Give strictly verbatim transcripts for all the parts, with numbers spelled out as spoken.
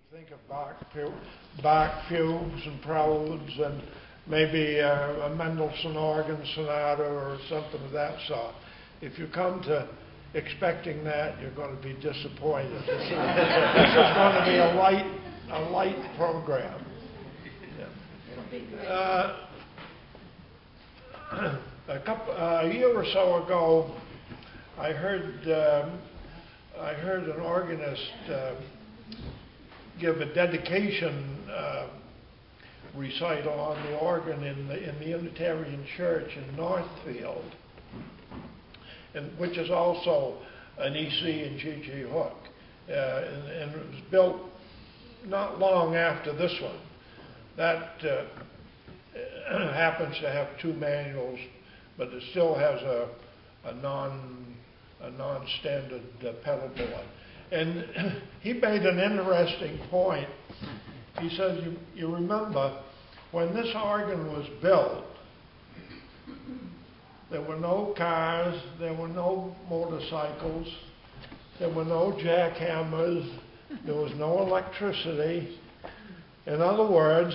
think of Bach, Bach fugues and preludes and maybe a, a Mendelssohn organ sonata or something of that sort. If you come to expecting that, you're going to be disappointed. This is, this is going to be a light, a light program. Yeah. Uh, a couple, uh, a year or so ago, I heard um, I heard an organist uh, give a dedication uh, recital on the organ in the in the Unitarian Church in Northfield, and which is also an E C and G G hook, uh, and, and it was built not long after this one. That uh, happens to have two manuals, but it still has a a non a non-standard uh, pedal board. And he made an interesting point. He says, you, you remember, when this organ was built, there were no cars, there were no motorcycles, there were no jackhammers, there was no electricity. In other words,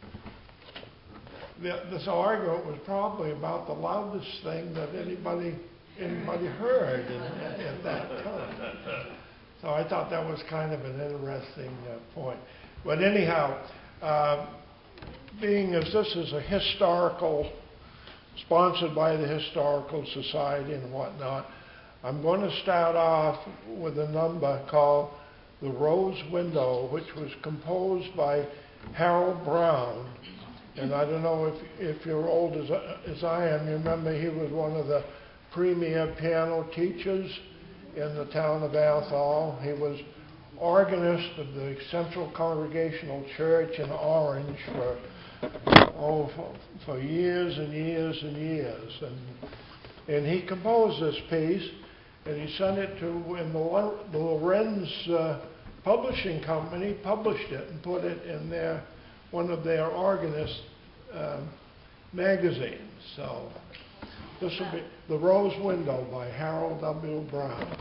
the, this organ was probably about the loudest thing that anybody anybody heard at, at that time. So I thought that was kind of an interesting uh, point. But anyhow, uh, being as this is a historical, sponsored by the Historical Society and whatnot, I'm going to start off with a number called The Rose Window, which was composed by Harold Brown. And I don't know if, if you're old as, as I am, you remember he was one of the premier piano teachers in the town of Athol. He was organist of the Central Congregational Church in Orange for, oh, for, for years and years and years. And, and he composed this piece, and he sent it to, and the, the Lorenz uh, Publishing Company published it and put it in their, one of their organist uh, magazines. So this will be The Rose Window by Harold W. Brown.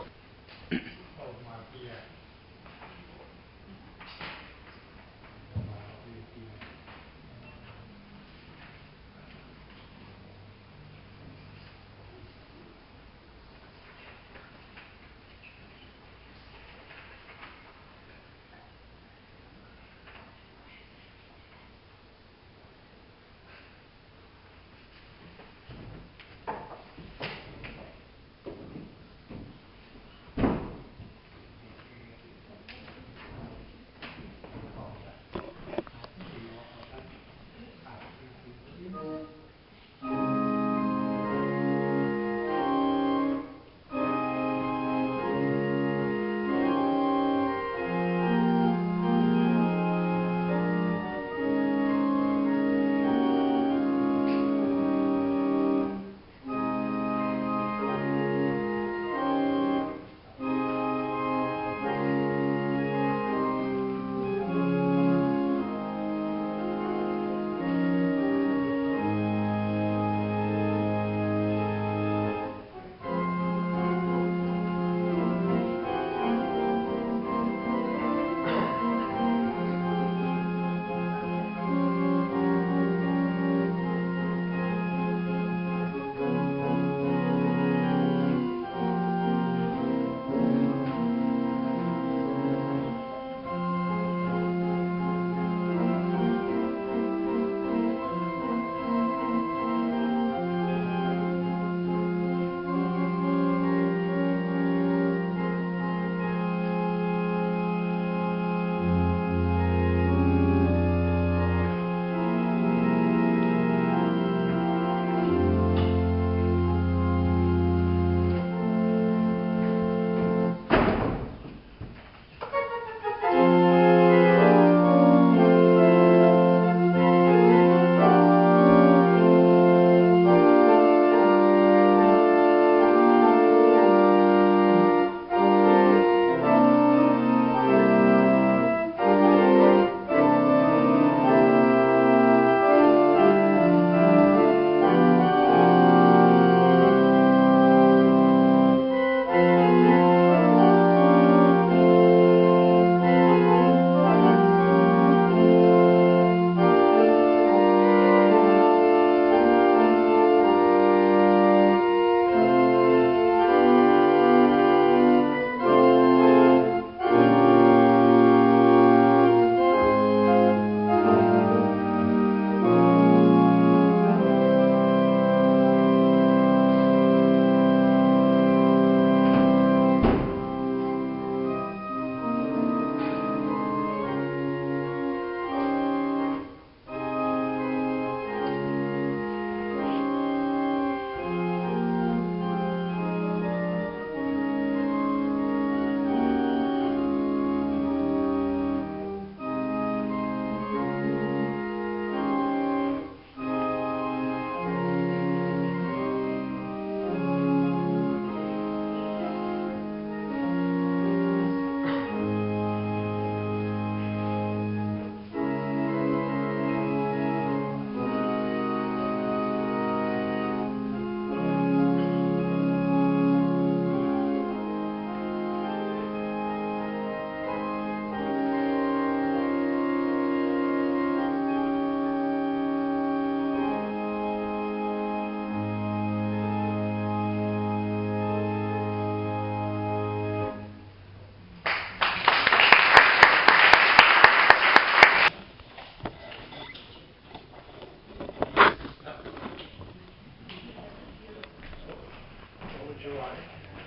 your right.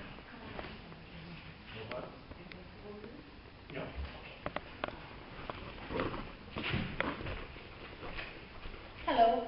Yep. Hello.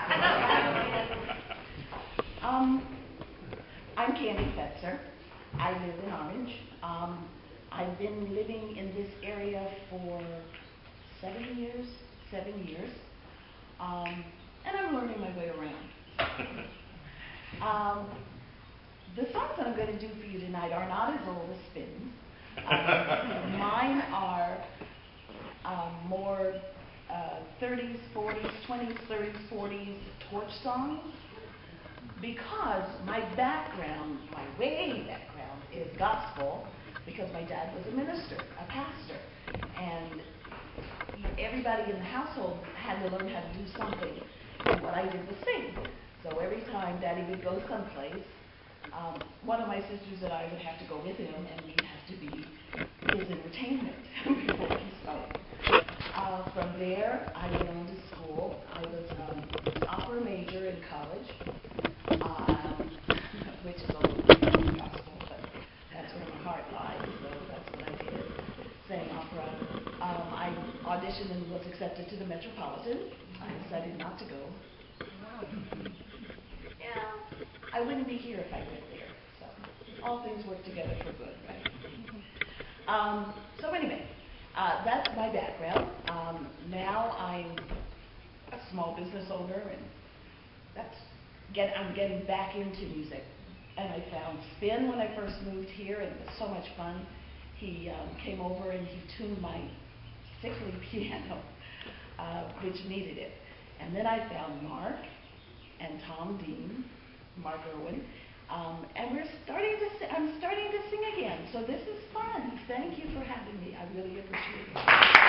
um, I'm Candi Fetzer. I live in Orange. Um, I've been living in this area for seven years, seven years, um, and I'm learning my way around. um, the songs that I'm going to do for you tonight are not as old as Spins. Um, mine are um, more uh, thirties, forties, twenties, thirties, forties torch songs, because my background, my way background is gospel, because my dad was a minister, a pastor, and everybody in the household had to learn how to do something, and what I did was sing. So every time Daddy would go someplace, um, one of my sisters and I would have to go with him, and we'd have to be his entertainment before he spoke. Uh, from there, I went on to school. I was um, an opera major in college, um, which is a little bit gospel, but that's where my heart lies, so that's what I did, sang opera. Um, I auditioned and was accepted to the Metropolitan. I decided not to go. Yeah, I wouldn't be here if I went there, so all things work together for good, right? Um, so anyway, uh, that's my background. Um, now I'm a small business owner, and that's get I'm getting back into music. And I found Spin when I first moved here, and it was so much fun. He um, came over and he tuned my sickly piano, uh, which needed it. And then I found Mark and Tom Dean, Mark Irwin, um, and we're starting to. Si I'm starting to sing again. So this is fun. Thank you for having me. I really appreciate it.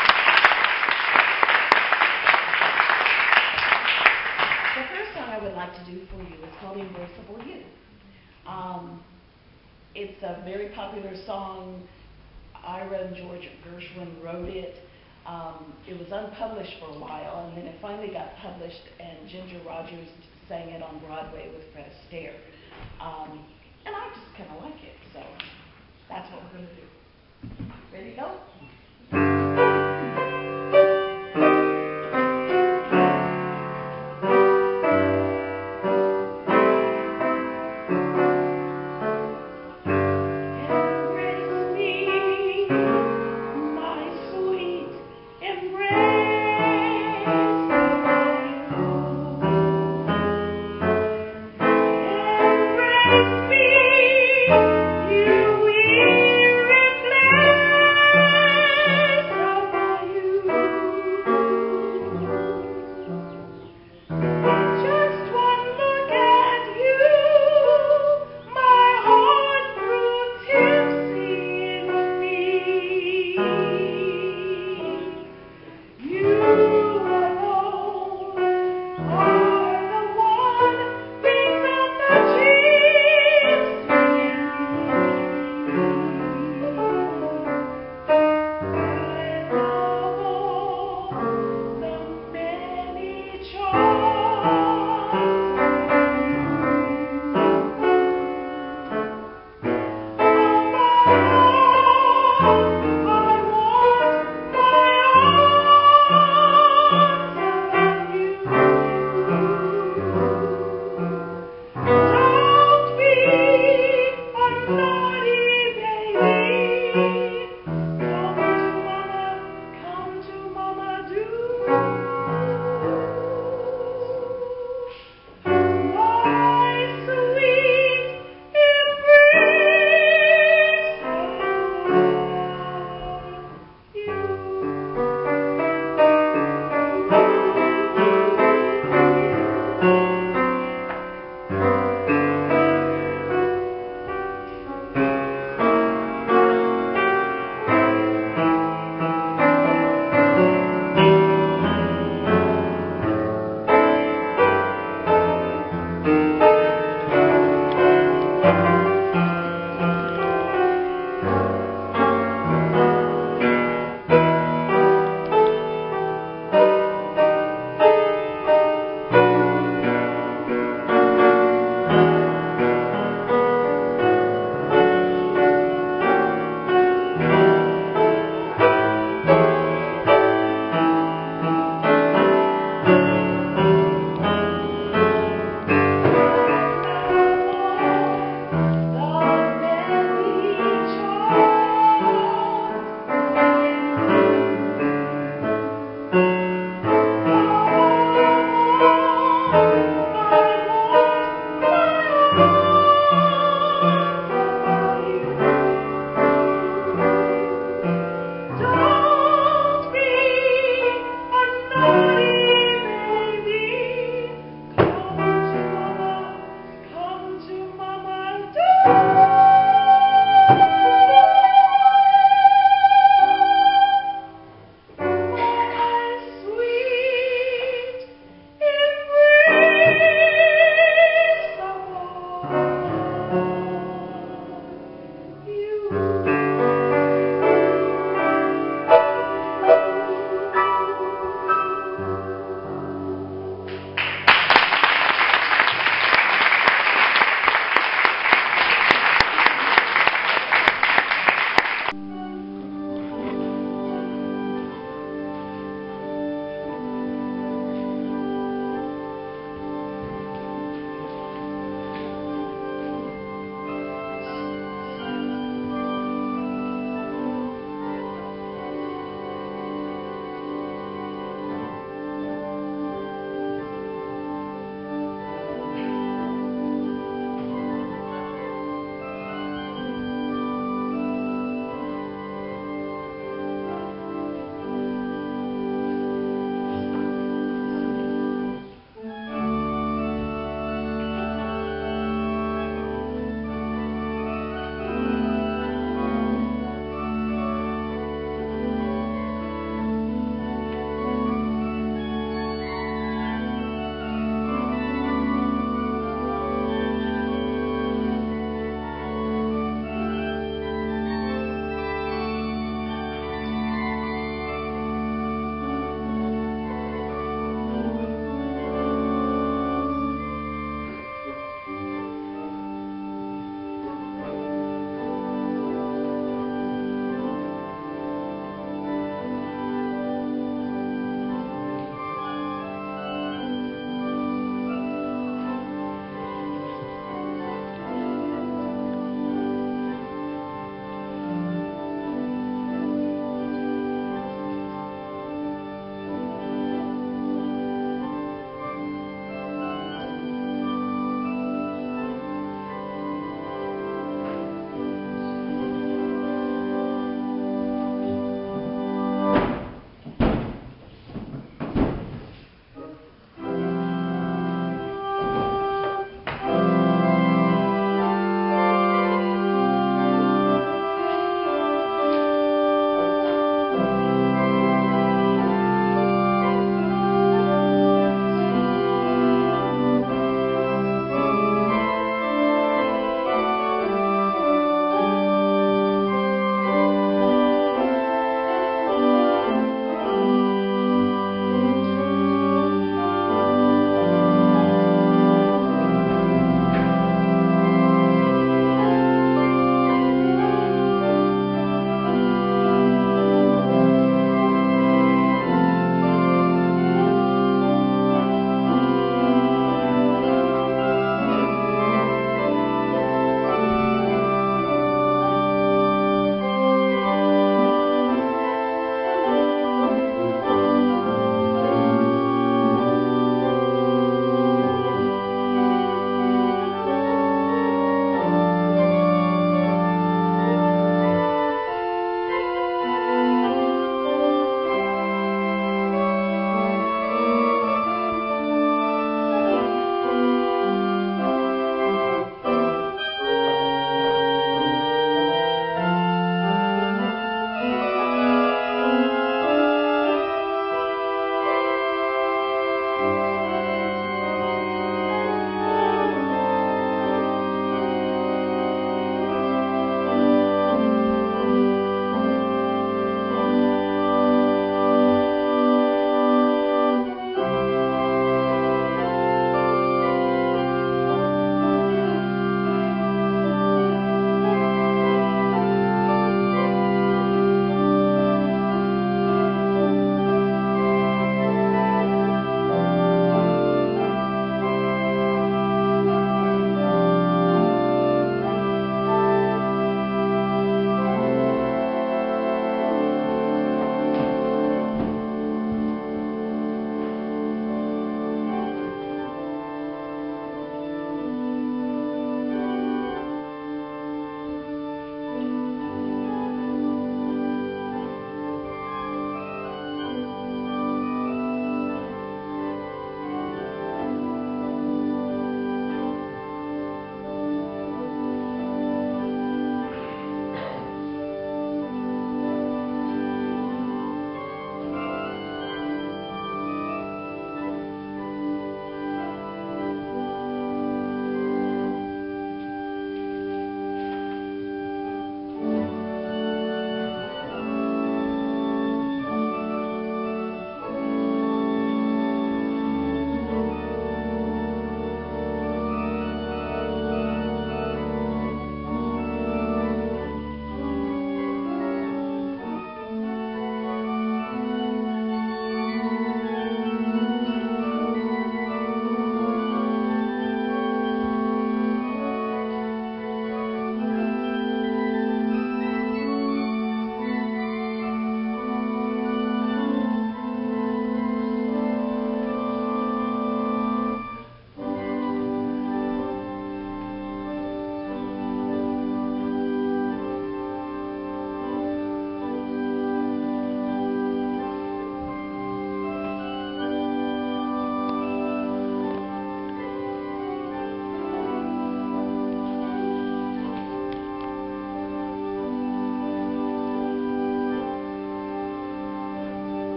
The first song I would like to do for you is called "Invincible You." Um, it's a very popular song. Ira and George Gershwin wrote it. Um, it was unpublished for a while, and then it finally got published, and Ginger Rogers sang it on Broadway with Fred Astaire. Um, and I just kind of like it, so that's what we're going to do. Ready to go? You will reflect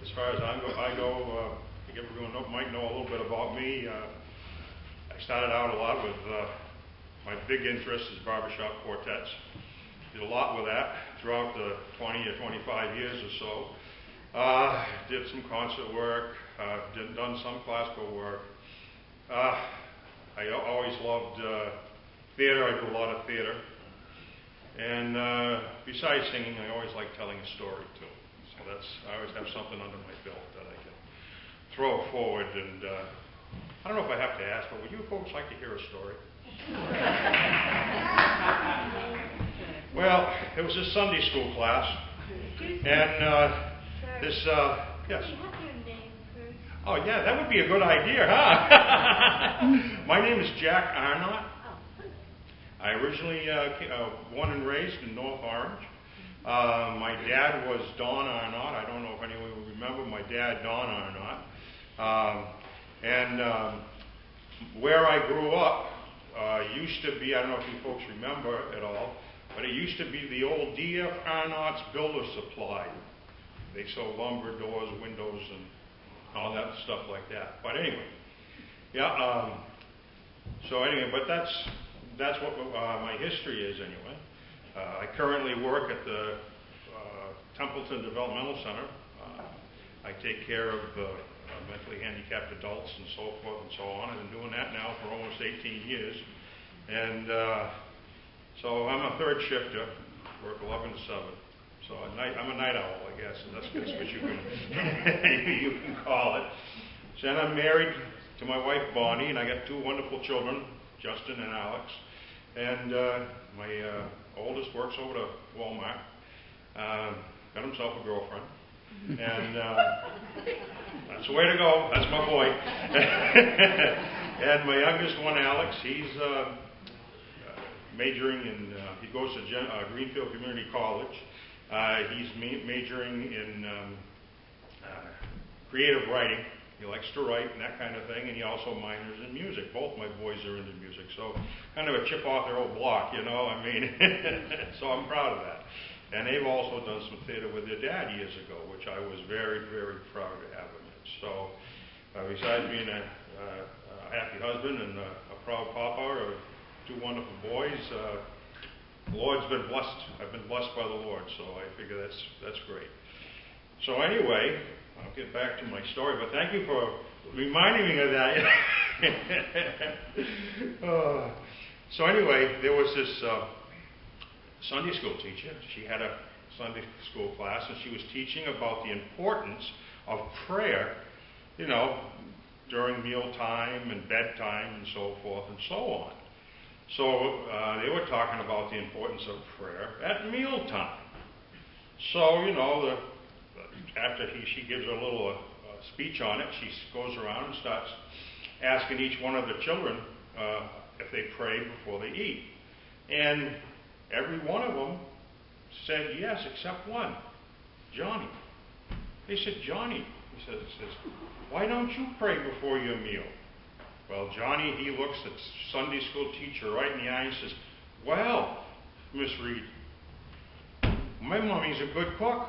as far as I go, I, go, uh, I think everyone know, might know a little bit about me. Uh, I started out a lot with, uh, my big interest is barbershop quartets. Did a lot with that throughout the twenty or twenty-five years or so. Uh, did some concert work, uh, did, done some classical work. Uh, I always loved uh, theater. I do a lot of theater. And uh, besides singing, I always like telling a story too. So that's, I always have something under my belt that I can throw forward. And uh, I don't know if I have to ask, but would you folks like to hear a story? Well, it was a Sunday school class, and uh, this, uh, yes. Can you have your name first? Oh yeah, that would be a good idea, huh? My name is Jack Arnot. I originally uh, came, uh, born and raised in North Orange. Uh, my dad was Don Arnot. I don't know if anyone will remember my dad, Don Arnot. Um, and um, where I grew up uh, used to be, I don't know if you folks remember at all, but it used to be the old D F Arnot's Builder Supply. They sold lumber, doors, windows, and all that stuff like that. But anyway, yeah. Um, so anyway, but that's that's what uh, my history is anyway. Uh, I currently work at the uh, Templeton Developmental Center. Uh, I take care of uh, mentally handicapped adults and so forth and so on. I've been doing that now for almost eighteen years, and uh, so I'm a third shifter. Work eleven to seven. So a night, I'm a night owl, I guess, and that's, that's what you can you can call it. So and I'm married to my wife Bonnie, and I got two wonderful children, Justin and Alex. And uh, my uh, oldest works over to Walmart. Uh, got himself a girlfriend, and uh, that's the way to go. That's my boy. And my youngest one, Alex, he's uh, majoring in. Uh, he goes to Gen- uh, Greenfield Community College. Uh, he's ma- majoring in um, uh, creative writing. He likes to write and that kind of thing, and he also minors in music. Both my boys are into music, so kind of a chip off their old block, you know. I mean, so I'm proud of that. And they've also done some theater with their dad years ago, which I was very, very proud to have them in. So uh, besides being a, uh, a happy husband and a, a proud papa of two wonderful boys, uh, the Lord's been blessed. I've been blessed by the Lord, so I figure that's that's great. So anyway, I'll get back to my story, but thank you for reminding me of that. uh, so anyway, there was this uh, Sunday school teacher. She had a Sunday school class, and she was teaching about the importance of prayer, you know, during mealtime and bedtime and so forth and so on. So uh, they were talking about the importance of prayer at mealtime. So, you know, the, after he, she gives a little uh, speech on it, she goes around and starts asking each one of the children uh, if they pray before they eat. And every one of them said yes, except one, Johnny. They said, Johnny, he says, says, why don't you pray before your meal? Well, Johnny, he looks at Sunday school teacher right in the eye and says, well, Miss Reed, my mommy's a good cook.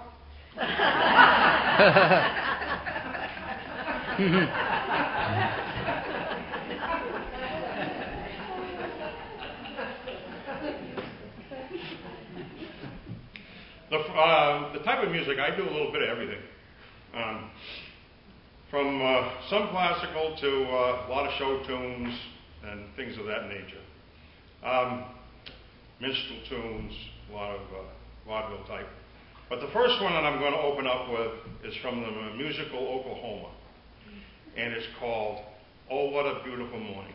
the, uh, the type of music, I do a little bit of everything. Um, From uh, some classical to uh, a lot of show tunes and things of that nature. Um, minstrel tunes, a lot of uh, vaudeville type. But the first one that I'm going to open up with is from the musical Oklahoma. And it's called Oh, What a Beautiful Morning.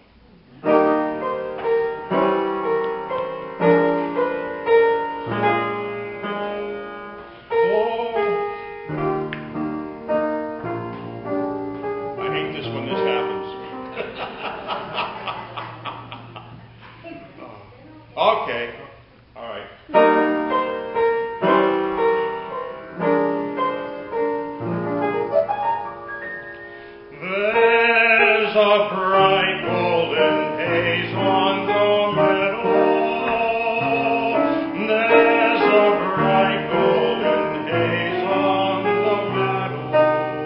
Okay, all right. There's a bright golden haze on the meadow. There's a bright golden haze on the meadow.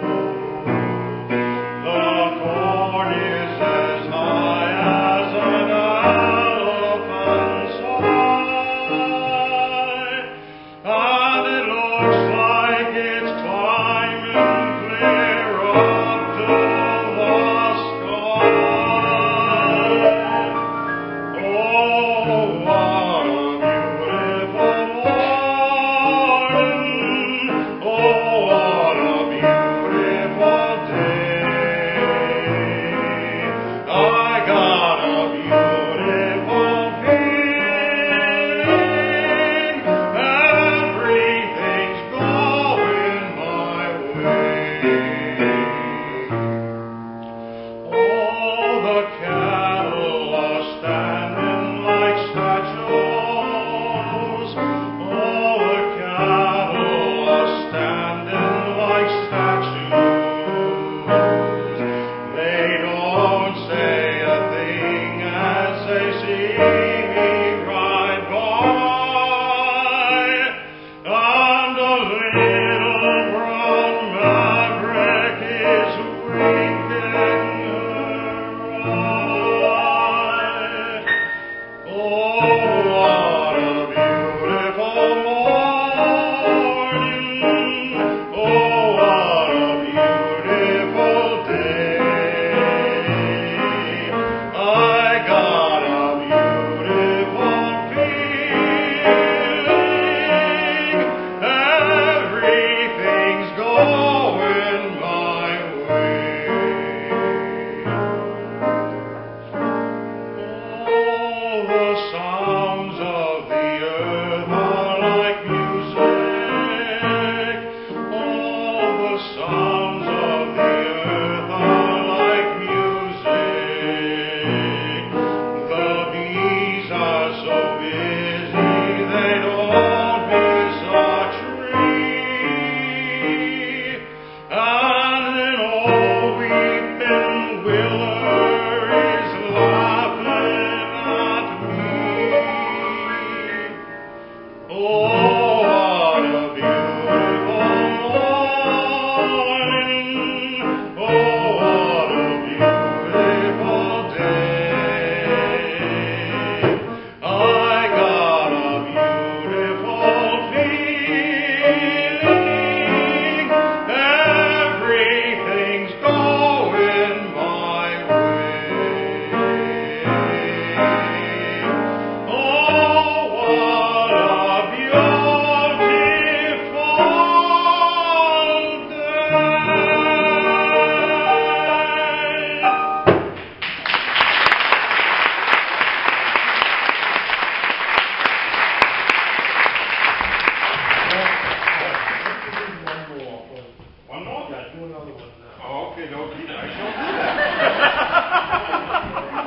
Oh, okay, okay, I shall do that.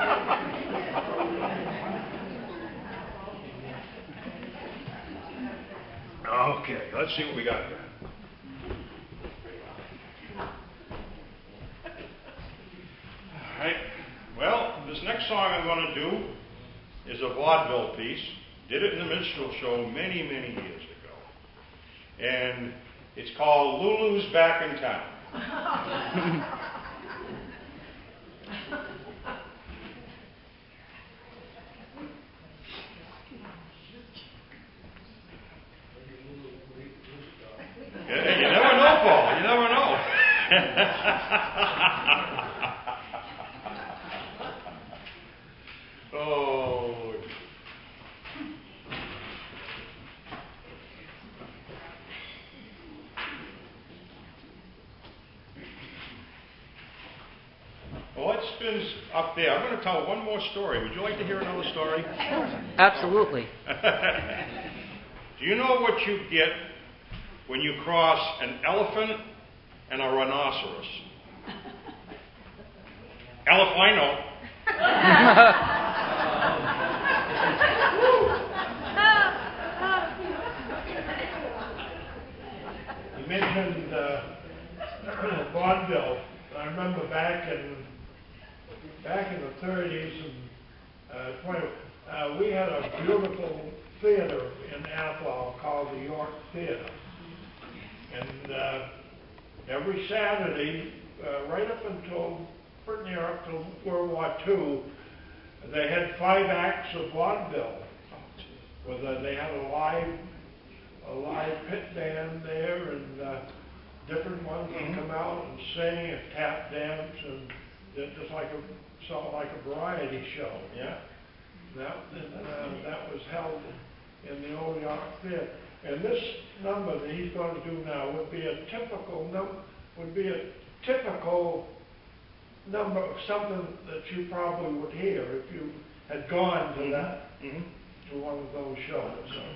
Okay, let's see what we got here. All right. Well, this next song I'm going to do is a vaudeville piece. Did it in the minstrel show many, many years ago. And it's called Lulu's Back in Town. You never know, Paul. You never know. Oh. Well, it spins up there. I'm going to tell one more story. Would you like to hear another story? Absolutely. Do you know what you get when you cross an elephant and a rhinoceros? Elephant, I know. You mentioned uh, vaudeville. I remember back in back in the thirties and uh, twenty, uh, we had a beautiful theater in Athol called the York Theater. And uh, every Saturday, uh, right up until pretty near up to World War Two, they had five acts of vaudeville. With a, they had a live, a live pit band there, and uh, different ones would Mm-hmm. come out and sing and tap dance, and it just like a sort of like a variety show. Yeah. That and, uh, that was held in the old York Theater. And this number that he's going to do now would be a typical num- would be a typical number of something that you probably would hear if you had gone to Mm-hmm. that Mm-hmm. to one of those shows. So,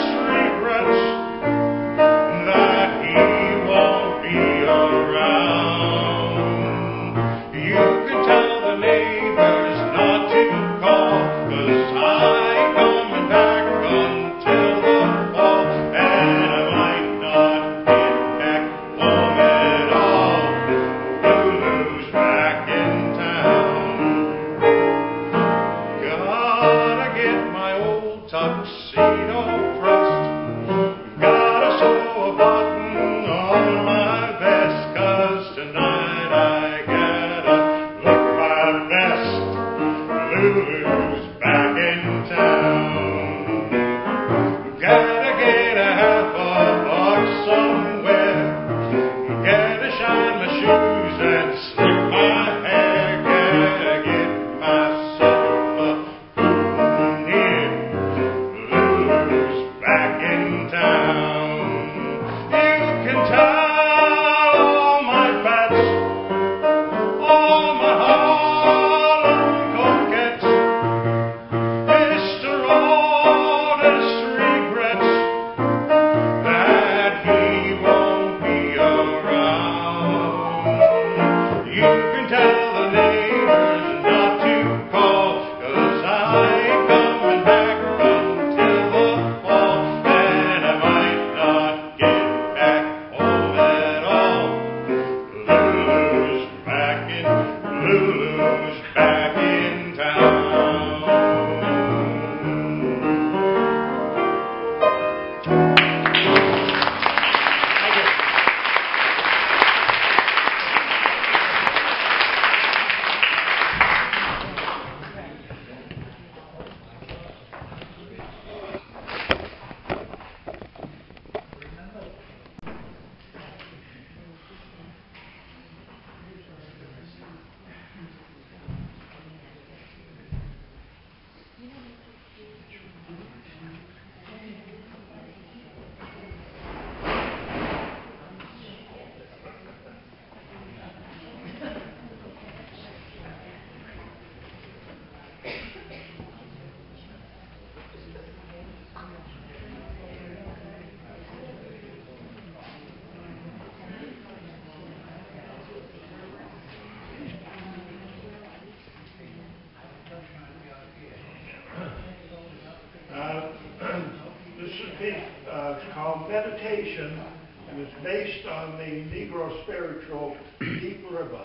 That he won't be around. can tell all my pets, all my Harlem coquettes, Mister Otis regrets that he won't be around. You can tell the neighbors not to call, 'cause I ain't coming back until the fall, and I might not get back home at all. Lulu's back in, Lulu's back in town. Thank you. Uh, This is piece, uh, it's called Meditation, and it's based on the Negro spiritual Deep River.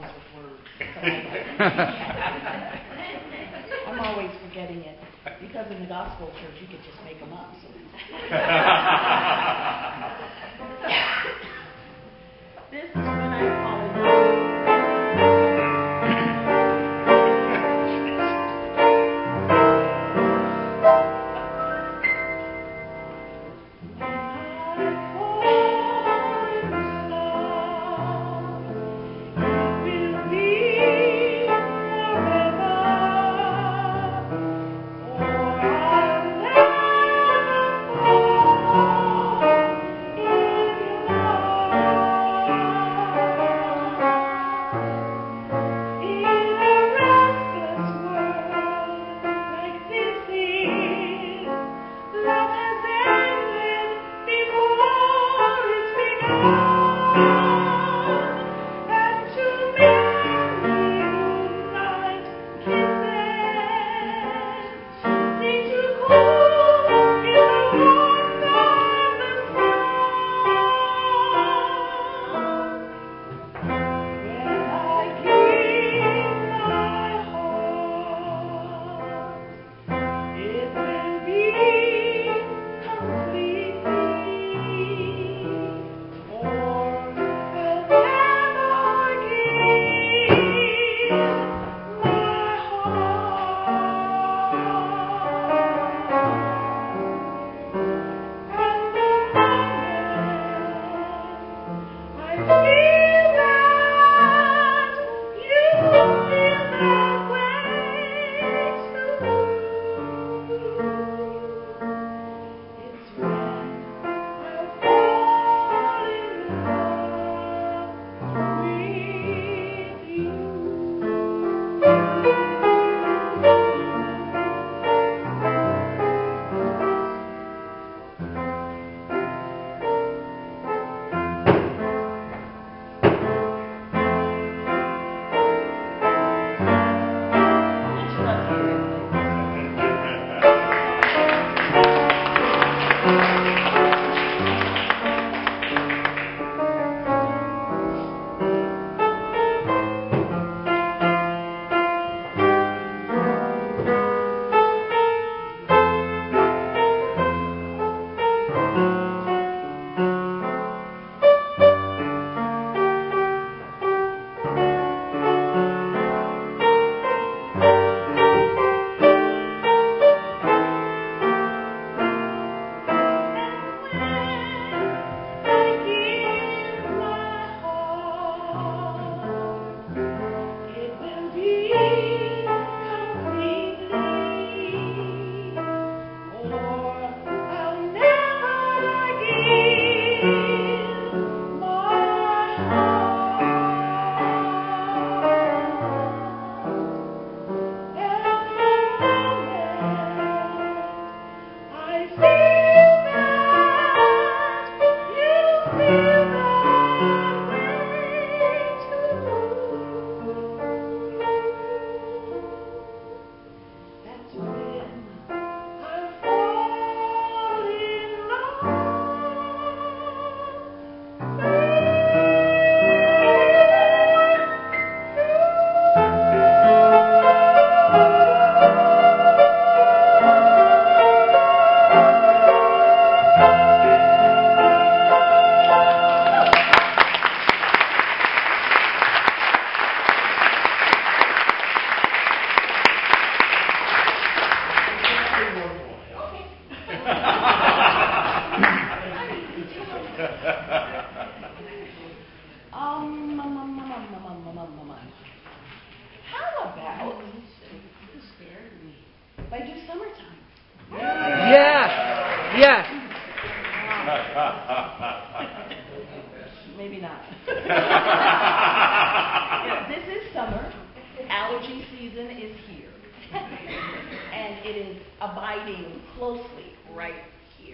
with words. So I'm always forgetting it. Because in the gospel church, you could just make them up. So. This is when I'm falling Maybe not. Yeah, this is summer. Allergy season is here. And it is abiding closely right here.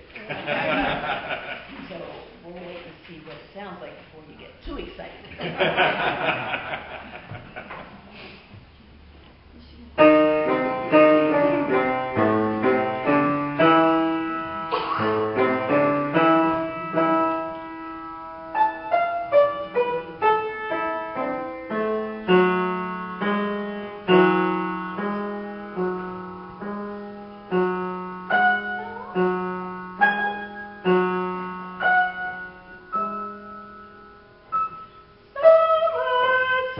So we'll wait and see what it sounds like before you get too excited.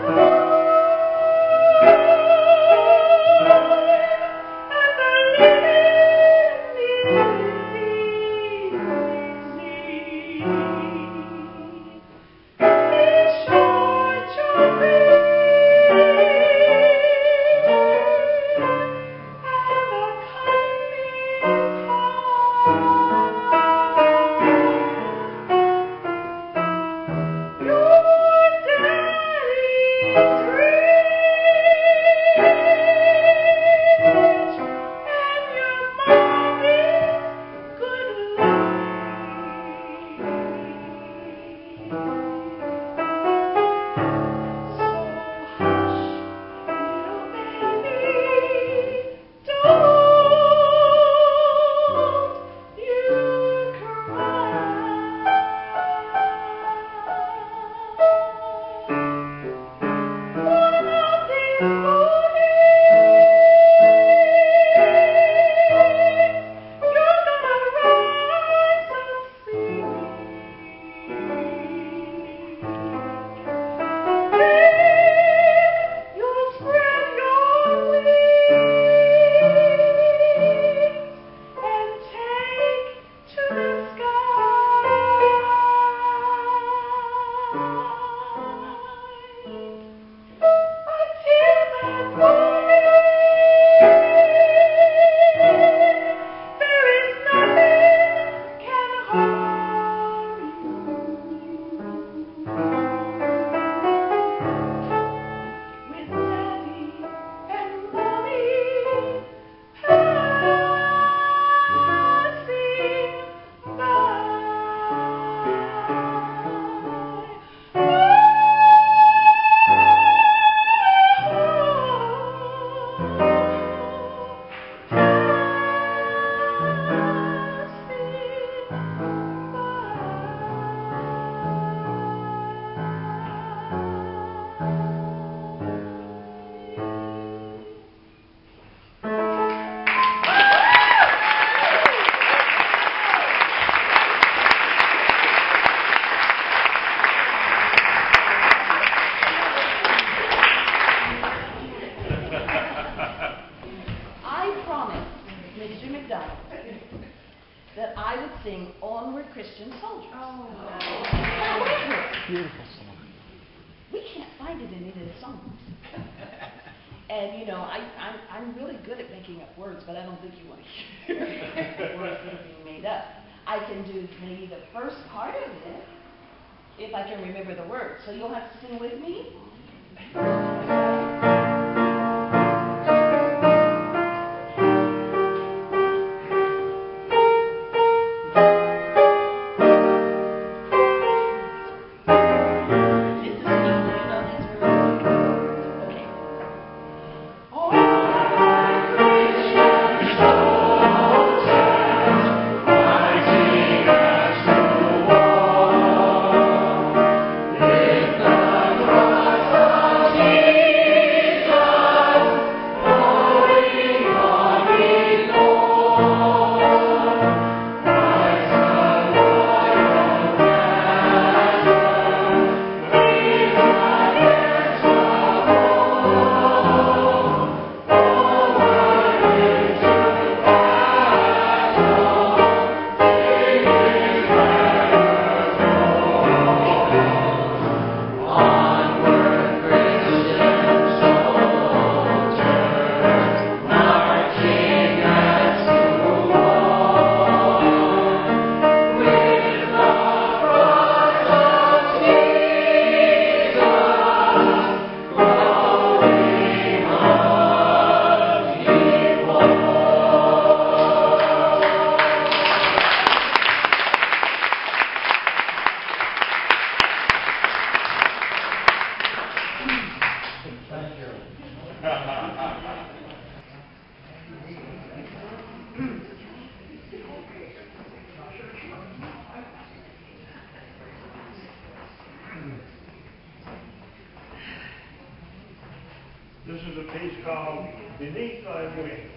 Christian soldiers. Oh, However, Beautiful song. we can't find it in any of the songs. And you know, I, I'm, I'm really good at making up words, but I don't think you want to hear words that are being made up. I can do maybe the first part of it, if I can remember the words. So you'll have to sing with me. This is a piece called Beneath Thy Wing.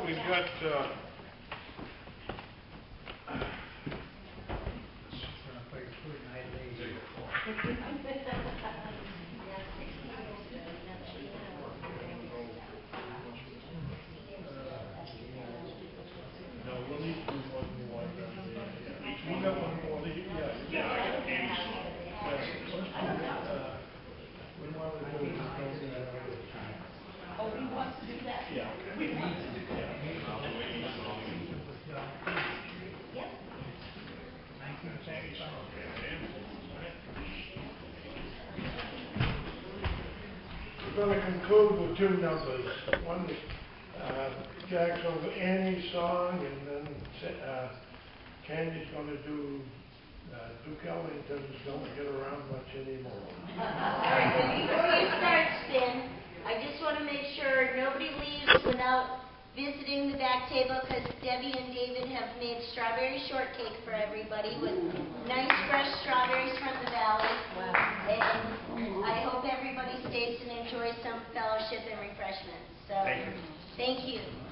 we've got, uh, No, we'll need to do one more. We got one more. Yeah. yeah, I got Andy's song. We want to do this program another time. Oh, he wants to do that? Yeah. We need to do that. I'll do Andy's song. Yep. We're going to conclude with two numbers. One, uh, Jack's over Annie's song, and then uh, Candy's going to do uh, Duke Ellington's Don't Get Around Much Anymore. All right, but before you start, Spin, I just want to make sure nobody leaves without visiting the back table, because Debbie and David have made strawberry shortcake for everybody with nice fresh strawberries from the valley. Wow. And I hope everybody stays and enjoys some fellowship and refreshments. So, Thank you. thank you.